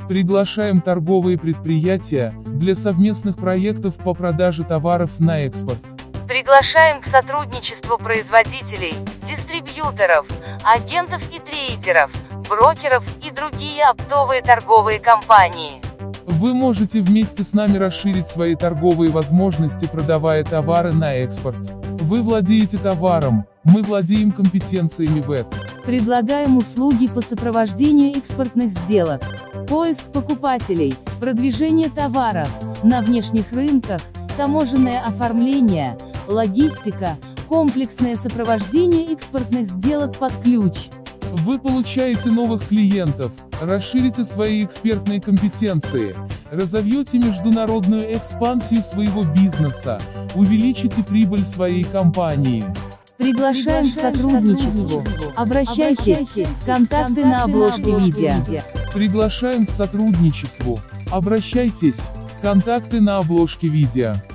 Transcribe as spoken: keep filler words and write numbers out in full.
Приглашаем торговые предприятия для совместных проектов по продаже товаров на экспорт. Приглашаем к сотрудничеству производителей, дистрибьюторов, агентов и трейдеров, брокеров и другие оптовые торговые компании. Вы можете вместе с нами расширить свои торговые возможности, продавая товары на экспорт. Вы владеете товаром, мы владеем компетенциями в этом. Предлагаем услуги по сопровождению экспортных сделок, поиск покупателей, продвижение товаров на внешних рынках, таможенное оформление, логистика, комплексное сопровождение экспортных сделок под ключ. Вы получаете новых клиентов, расширите свои экспертные компетенции, разовьете международную экспансию своего бизнеса, увеличите прибыль своей компании. Приглашаем к сотрудничеству. Обращайтесь, контакты на обложке видео. Приглашаем к сотрудничеству. Обращайтесь, контакты на обложке видео.